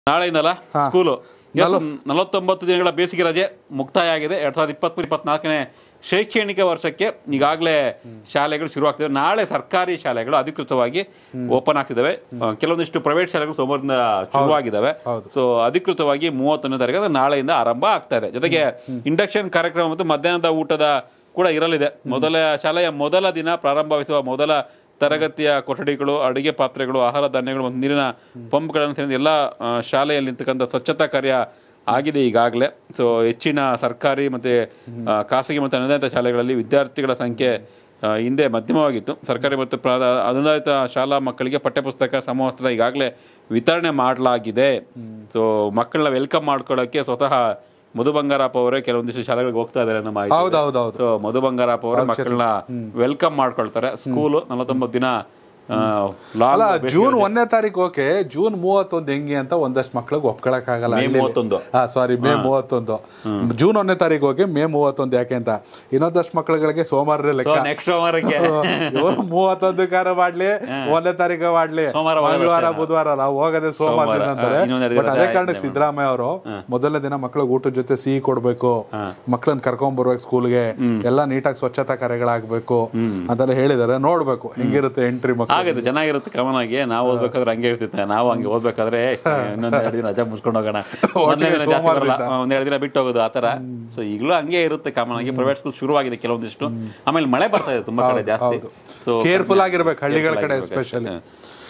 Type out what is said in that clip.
ನಾಳೆಯಿಂದಲ್ಲ school 49 ದಿನಗಳ ಬೇಸಿಗೆ ರಜೆ ಮುಕ್ತಾಯ ಆಗಿದೆ. 2023-24ನೇ ಶೈಕ್ಷಣಿಕ ವರ್ಷಕ್ಕೆ ಈಗಾಗಲೇ ಶಾಲೆಗಳು ಶುರುವಾಗ್ತಿವೆ. ನಾಳೆ ಸರ್ಕಾರಿ ಶಾಲೆಗಳು ಅಧಿಕೃತವಾಗಿ ಓಪನ್ ಆಗ್ತಿದ್ದಾವೆ. ಕೆಲವೊಂದಿಷ್ಟು ಪ್ರೈವೇಟ್ ಶಾಲೆಗಳು ಸೋಮವಾರದಿಂದ ಶುರುವಾಗಿದ್ದಾವೆ. ಸೊ ಅಧಿಕೃತವಾಗಿ 31ನೇ ತಾರೀಕು ನಾಳೆಯಿಂದ ಆರಂಭ ಆಗ್ತಾ ಇದೆ. ಜೊತೆಗೆ ಇಂಡಕ್ಷನ್ ಕಾರ್ಯಕ್ರಮ ಮತ್ತು ಮಧ್ಯಾಹ್ನದ ಊಟದ ಕೂಡ ಇರಲಿದೆ. ಶಾಲೆಯ ಮೊದಲ ದಿನ ಪ್ರಾರಂಭವಿಸುವ ಮೊದಲ ತರಗತಿಯ ಕೊಠಡಿಗಳು, ಅಡುಗೆ ಪಾತ್ರೆಗಳು, ಆಹಾರ ಧಾನ್ಯಗಳು ಮತ್ತು ನೀರಿನ ಪಂಪ್ಗಳನ್ನು ಸೇರಿದ ಎಲ್ಲ ಶಾಲೆಯಲ್ಲಿರ್ತಕ್ಕಂಥ ಸ್ವಚ್ಛತಾ ಕಾರ್ಯ ಆಗಿದೆ ಈಗಾಗಲೇ. ಸೊ ಹೆಚ್ಚಿನ ಸರ್ಕಾರಿ ಮತ್ತು ಖಾಸಗಿ ಮತ್ತು ಅನುದಾನಿತ ಶಾಲೆಗಳಲ್ಲಿ ವಿದ್ಯಾರ್ಥಿಗಳ ಸಂಖ್ಯೆ ಹಿಂದೆ ಮಧ್ಯಮವಾಗಿತ್ತು. ಸರ್ಕಾರಿ ಮತ್ತು ಅನುದಾನಿತ ಶಾಲಾ ಮಕ್ಕಳಿಗೆ ಪಠ್ಯಪುಸ್ತಕ, ಸಮವಸ್ತ್ರ ಈಗಾಗಲೇ ವಿತರಣೆ ಮಾಡಲಾಗಿದೆ. ಸೊ ಮಕ್ಕಳನ್ನ ವೆಲ್ಕಮ್ ಮಾಡ್ಕೊಳ್ಳೋಕ್ಕೆ ಸ್ವತಃ ಮಧು ಬಂಗಾರಪ್ಪ ಅವರೇ ಕೆಲವೊಂದಿಷ್ಟು ಶಾಲೆಗಳಿಗೆ ಹೋಗ್ತಾ ಇದ್ದಾರೆ ಅನ್ನೋ ಮಾಹಿತಿ. ಸೊ ಮಧು ಬಂಗಾರಪ್ಪ ಅವರೇ ಮಕ್ಕಳನ್ನ ವೆಲ್ಕಮ್ ಮಾಡ್ಕೊಳ್ತಾರೆ. ಸ್ಕೂಲು 49 ದಿನ ಜೂನ್ 1ನೇ ತಾರೀಕು ಓಕೆ, ಜೂನ್ 31 ಹೆಂಗೆ ಅಂತ ಒಂದಷ್ಟು ಮಕ್ಳಿಗೆ ಒಪ್ಕೊಳಕ್ಕಾಗಲ್ಲ. ಮೇ 31 ಜೂನ್ 1ನೇ ತಾರೀಕು ಹೋಗಿ ಮೇ 31 ಯಾಕೆ ಅಂತ ಇನ್ನೊಂದಷ್ಟು ಮಕ್ಕಳುಗಳಿಗೆ ಸೋಮವಾರ ಲೆಕ್ಕ. ನೆಕ್ಸ್ಟ್ ಸೋಮವಾರಕ್ಕೆ 31 ಕಾರ ಮಾಡ್ಲಿ, 1ನೇ ತಾರೀಕು ಮಾಡ್ಲಿ, ಮಂಗಳವಾರ ಬುಧವಾರ ನಾವು ಹೋಗದೆ ಸೋಮವಾರ ದಿನ ಅಂತಾರೆ. ಬಟ್ ಅದೇ ಕಾರಣಕ್ಕೆ ಸಿದ್ದರಾಮಯ್ಯ ಅವರು ಮೊದಲನೇ ದಿನ ಮಕ್ಳಿಗೆ ಊಟದ ಜೊತೆ ಸಿಹಿ ಕೊಡ್ಬೇಕು, ಮಕ್ಳನ್ನ ಕರ್ಕೊಂಡ್ ಬರ್ಬೇಕು ಸ್ಕೂಲ್ಗೆ, ಎಲ್ಲ ನೀಟಾಗಿ ಸ್ವಚ್ಛತಾ ಕಾರ್ಯಗಳಾಗಬೇಕು ಅಂತೆಲ್ಲ ಹೇಳಿದಾರೆ. ನೋಡ್ಬೇಕು ಹೆಂಗಿರುತ್ತೆ ಎಂಟ್ರಿ ಮಕ್ಕಳು. ಆಗುತ್ತೆ, ಚೆನ್ನಾಗಿರುತ್ತೆ. ಕಾಮನ್ ಆಗಿ ನಾವು ಓದ್ಬೇಕಾದ್ರೆ ಹಂಗೆ ಇರ್ತಿತ್ತೆ. ನಾವು ಹಂಗೆ ಓದ್ಬೇಕಾದ್ರೆ ಇನ್ನೊಂದೆರಡು ದಿನ ರಜಾ ಮುಗಿಸ್ಕೊಂಡು ಹೋಗೋಣ, ಒಂದೆರಡು ದಿನ ಬಿಟ್ಟು ಹೋಗೋದು ಆತರ. ಸೊ ಈಗಲೂ ಹಂಗೆ ಇರುತ್ತೆ ಕಾಮನ್ ಆಗಿ. ಪ್ರೈವೇಟ್ ಸ್ಕೂಲ್ ಶುರುವಾಗಿದೆ ಕೆಲವೊಂದಿಷ್ಟು. ಆಮೇಲೆ ಮಳೆ ಬರ್ತಾ ಇದೆ ತುಂಬಾ ಕಡೆ ಜಾಸ್ತಿ. ಸೊ ಕೇರ್ಫುಲ್ ಆಗಿರ್ಬೇಕು ಹಳ್ಳಿಗಳ ಕಡೆ ಎಸ್ಪೆಷಲಿ.